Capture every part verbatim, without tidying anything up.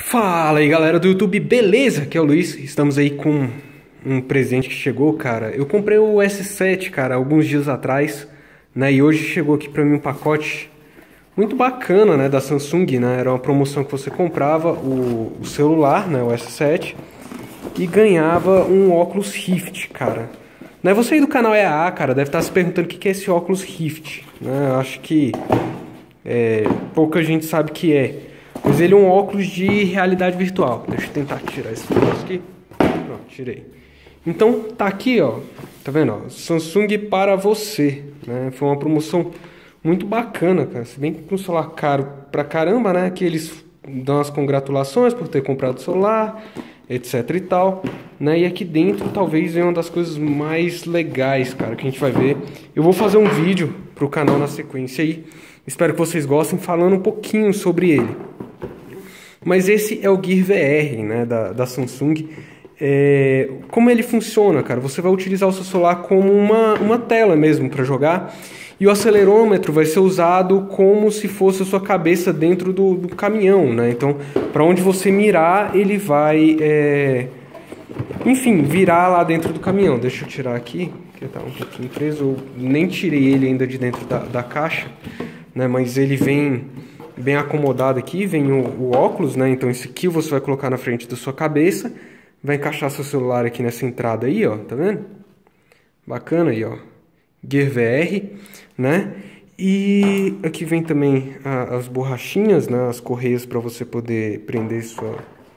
Fala aí galera do YouTube, beleza? Aqui é o Luiz, estamos aí com um presente que chegou, cara. Eu comprei o S sete, cara, alguns dias atrás, né? E hoje chegou aqui pra mim um pacote muito bacana, né, da Samsung, né? Era uma promoção que você comprava o, o celular, né, o S sete, e ganhava um óculos Rift, cara. Né, você aí do canal E A A, cara, deve estar se perguntando o que é esse óculos Rift, né? Eu acho que é, pouca gente sabe o que é. Mas ele é um óculos de realidade virtual. Deixa eu tentar tirar esse negócio aqui. Pronto, tirei. Então, tá aqui, ó. Tá vendo, ó? Samsung para você, né? Foi uma promoção muito bacana, cara. Se bem que um celular caro pra caramba, né? Que eles dão as congratulações por ter comprado o celular, etc e tal, né? E aqui dentro talvez é uma das coisas mais legais, cara, que a gente vai ver. Eu vou fazer um vídeo pro canal na sequência aí. Espero que vocês gostem, falando um pouquinho sobre ele. Mas esse é o Gear V R, né, da, da Samsung. É, como ele funciona, cara? Você vai utilizar o seu celular como uma, uma tela mesmo para jogar. E o acelerômetro vai ser usado como se fosse a sua cabeça dentro do, do caminhão, né? Então, para onde você mirar, ele vai, é, enfim, virar lá dentro do caminhão. Deixa eu tirar aqui, que tá um pouquinho preso. Eu nem tirei ele ainda de dentro da, da caixa, né? Mas ele vem bem acomodado aqui, vem o, o óculos, né? Então esse aqui você vai colocar na frente da sua cabeça, vai encaixar seu celular aqui nessa entrada aí, ó, tá vendo? Bacana aí, ó. Gear V R, né? E aqui vem também a, as borrachinhas, né? As correias para você poder prender sua,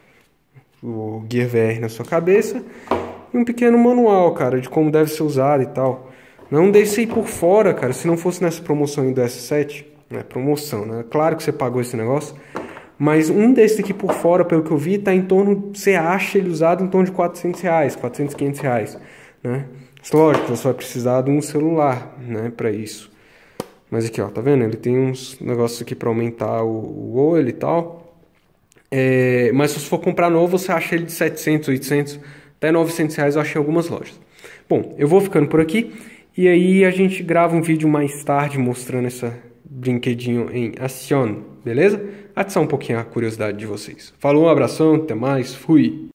o Gear V R na sua cabeça. E um pequeno manual, cara, de como deve ser usado e tal. Não deixe aí por fora, cara, se não fosse nessa promoção aí do S sete, né, promoção, né? Claro que você pagou esse negócio, mas um desses aqui por fora, pelo que eu vi, tá em torno, você acha ele usado em torno de quatrocentos reais, quatrocentos, quinhentos reais, né? Lógico, você vai precisar de um celular, né, para isso. Mas aqui, ó, tá vendo? Ele tem uns negócios aqui para aumentar o, o olho e tal. É, mas se você for comprar novo, você acha ele de setecentos, oitocentos, até novecentos reais, eu achei em algumas lojas. Bom, eu vou ficando por aqui e aí a gente grava um vídeo mais tarde mostrando essa brinquedinho em ação, beleza? Atiçar um pouquinho a curiosidade de vocês. Falou, um abração, até mais, fui!